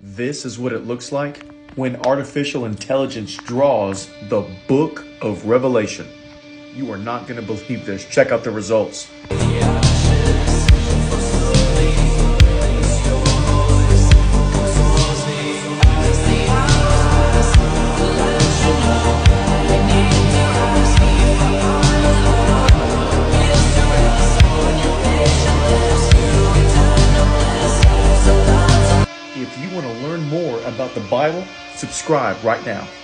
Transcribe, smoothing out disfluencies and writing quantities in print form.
This is what it looks like when artificial intelligence draws the book of Revelation. You are not going to believe this. Check out the results. If you want to learn more about the Bible, subscribe right now.